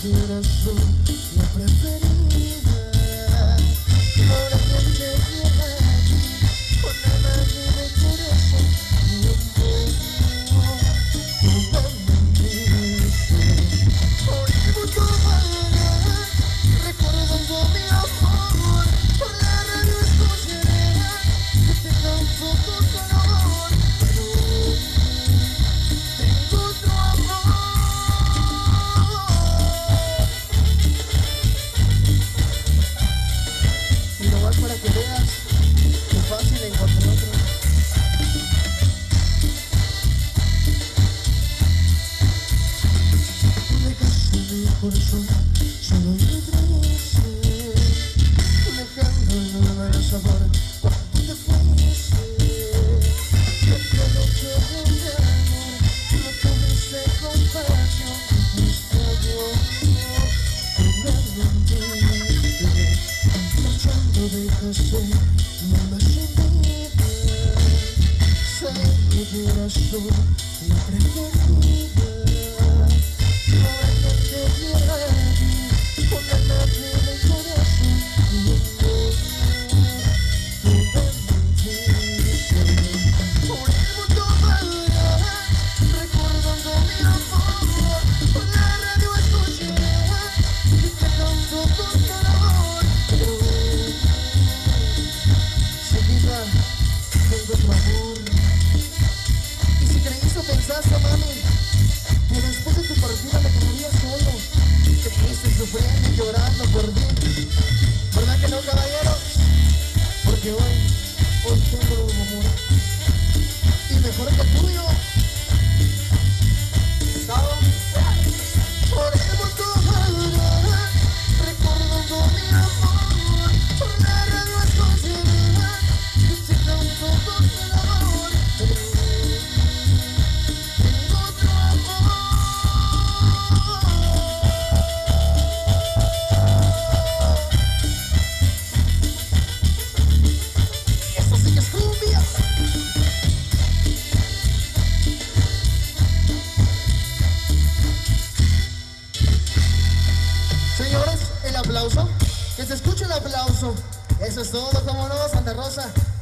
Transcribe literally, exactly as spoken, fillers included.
eras tú la preferida. Ahora que te quiera aquí, con la mano en el corazón, mi amor, tú me mentiste. Por el mundo vagará, recordando mi amor, por la radio escucharé que te canto tu calor, pero tengo otro amor. Y nomás para que veas que fácil encontrar otro. Dejaste mi corazón solo y triste, dejando el dolor el sabor cuando te fuiste. Entre noches de amor no tuviste compasión, fuiste Dios, tú me mentiste. Marchando dejaste mi alma sin vida. Sé que eras tú la preferida. Ahora que te quiera aquí, con la mano en el corazón, mi amor, tú me mentiste. Por el mundo vagará, recordando mi amor, por la radio escucharé que te canto con calor, pero seguida tengo tu amor. Y si creíste o pensaste, mami, que después de tu partida me quedaría solo, triste, sufriendo y llorando por ti, ¿verdad que no, caballeros? Porque hoy, hoy tengo un amor, y mejor que el tuyo. Por el mundo vagará, recordando mi amor, por la radio escucharé que te canto con calor, pero tengo otro amor. Y esto sí que es cumbia. Señores, el aplauso, que se escuche el aplauso. Eso es todo, como no, Santa Rosa.